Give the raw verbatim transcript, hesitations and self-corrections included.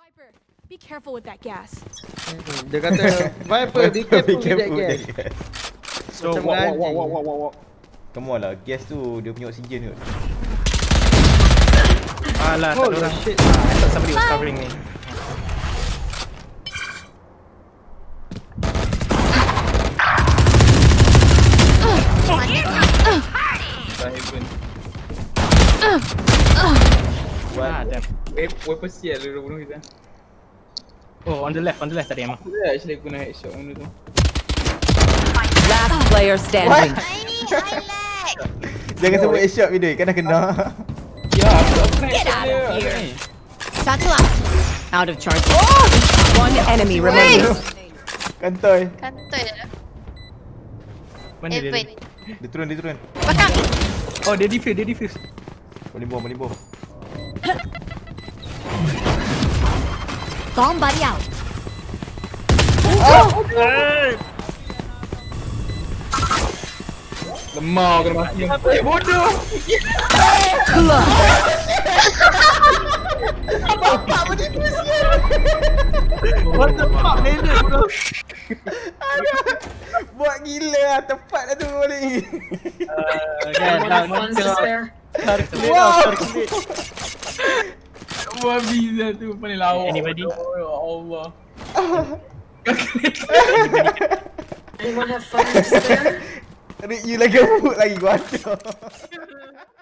Viper, be careful with that gas. Dia kata, Viper, be careful with that gas. So Macam walk, walk, anjing. walk, walk, walk, walk, walk. Come on lah, gas tu dia punya oksigen kot. Alah, tak ada Holy orang. shit. I thought somebody was covering me. Ah, damn. Wep weapon sial dia bunuh kita. Oh, on the left, on the left tadi emang. Dia actually guna headshot benda tu. Last player standing. Jangan sebut headshot video, kan dah kena. Ya, aku aku nak Get headshot out dia. of here. Satchel out. Out of charge. One enemy remaining. Kantoi. Kantoi dia. Mana dia? Heaven. Dia turun, dia turun. Belakang. Oh, dia defuse, dia defuse. Boleh bom, boleh bom. Bomb buddy out. Lemah kena mati. Eh bodoh. What the fuck, Nene, bro? Buat gila lah, tepat lah tu balik. Kan, now Funds to spare. calculate lah, calculate. Wah bisa tu paling lawak. Anybody? Ya Allah. Anyone have funds to spare? Read you lagi gemuk lagi gua ada.